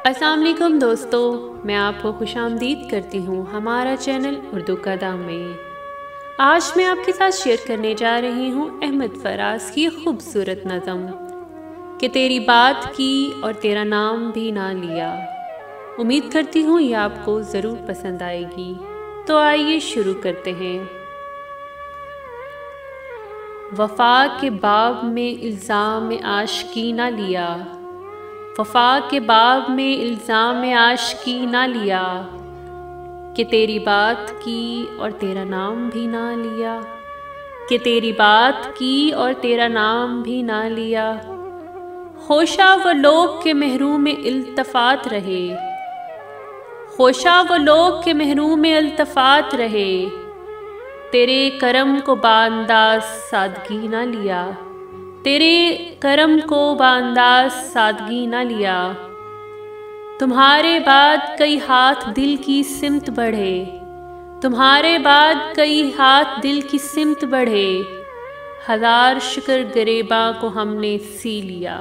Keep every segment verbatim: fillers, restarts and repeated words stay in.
अस्सलाम वालेकुम दोस्तों, मैं आपको खुशामदीद करती हूँ हमारा चैनल उर्दू कदम में। आज मैं आपके साथ शेयर करने जा रही हूँ अहमद फराज की खूबसूरत नज़म कि तेरी बात की और तेरा नाम भी ना लिया। उम्मीद करती हूँ ये आपको ज़रूर पसंद आएगी। तो आइए शुरू करते हैं। वफ़ा के बाब में इल्ज़ाम आशिकी ना लिया, वफ़ा के बाब में इल्ज़ाम आशिकी ना लिया, कि तेरी बात की और तेरा नाम भी ना लिया, कि तेरी बात की और तेरा नाम भी ना लिया। होशा वो लोग के महरूम में इल्तफ़ात रहे, होशा वो लोग के महरूम में इल्तफ़ात रहे, तेरे करम को बांदाज सादगी ना लिया, तेरे करम को बांदाज सादगी ना लिया। तुम्हारे बाद कई हाथ दिल की सिमत बढ़े, तुम्हारे बाद कई हाथ दिल की सिमत बढ़े, हजार शुक्र गरेबा को हमने सी लिया।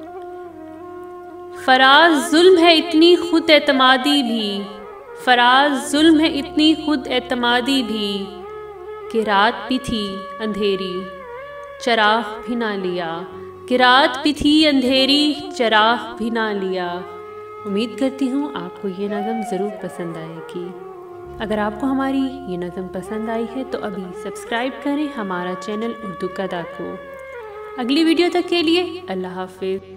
फराज जुल्म है इतनी खुद एतमादी भी, फराज जुल्म है इतनी खुद एतमादी भी, कि रात भी थी अंधेरी चराग भी ना लिया, कि रात भी थी अंधेरी चराग भी ना लिया। उम्मीद करती हूँ आपको ये नज़म ज़रूर पसंद आएगी। अगर आपको हमारी ये नज़म पसंद आई है तो अभी सब्सक्राइब करें हमारा चैनल उर्दू कदा को। अगली वीडियो तक के लिए अल्लाह हाफ़िज़।